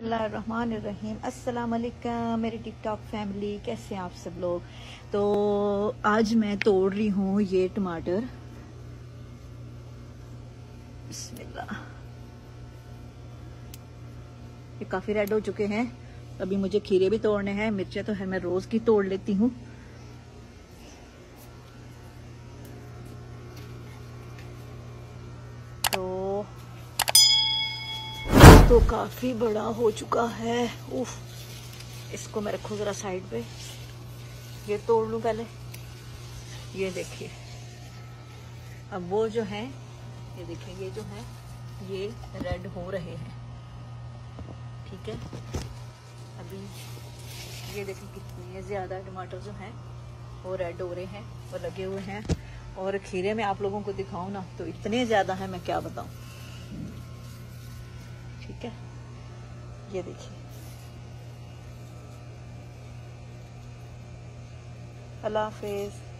बिस्मिल्लाहिर्रहमानिर्रहीम। अस्सलाम वालेकुम मेरी टिकटॉक फैमिली, कैसे हैं आप सब लोग। तो आज मैं तोड़ रही हूँ ये टमाटर। बिस्मिल्लाह। ये काफ़ी रेड हो चुके हैं। अभी मुझे खीरे भी तोड़ने हैं। मिर्चें तो है मैं रोज़ की तोड़ लेती हूँ। तो काफ़ी बड़ा हो चुका है। उफ, इसको मैं रखूँ ज़रा साइड पे। ये तोड़ लूँ पहले। ये देखिए, अब वो जो है, ये देखिए, ये जो है ये रेड हो रहे हैं। ठीक है, अभी ये देखिए कितने ज़्यादा टमाटर जो हैं वो रेड हो रहे हैं और लगे हुए हैं। और खीरे में आप लोगों को दिखाऊं ना तो इतने ज़्यादा है, मैं क्या बताऊं। ठीक है, ये देखिए। अल्लाह हाफिज़।